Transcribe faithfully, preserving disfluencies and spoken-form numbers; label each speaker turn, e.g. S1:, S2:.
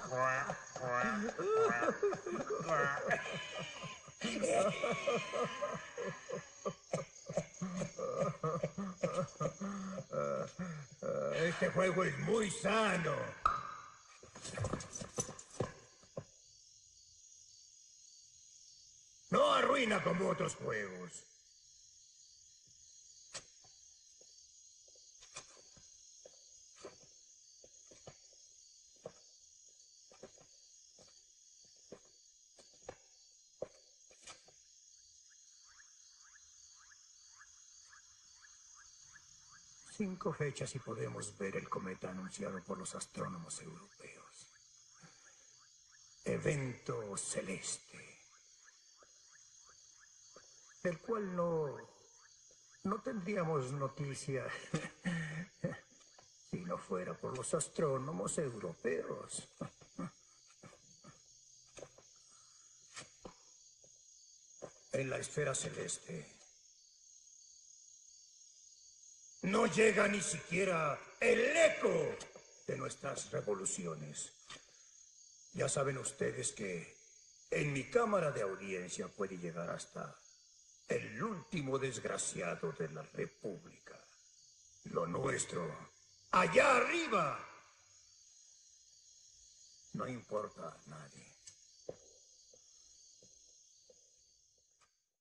S1: Este juego es muy sano. No arruina como otros juegos. Cinco fechas y podemos ver el cometa anunciado por los astrónomos europeos. Evento celeste. Del cual no... no tendríamos noticia si no fuera por los astrónomos europeos. En la esfera celeste no llega ni siquiera el eco de nuestras revoluciones. Ya saben ustedes que en mi cámara de audiencia puede llegar hasta el último desgraciado de la República. Lo nuestro, allá arriba, no importa a nadie.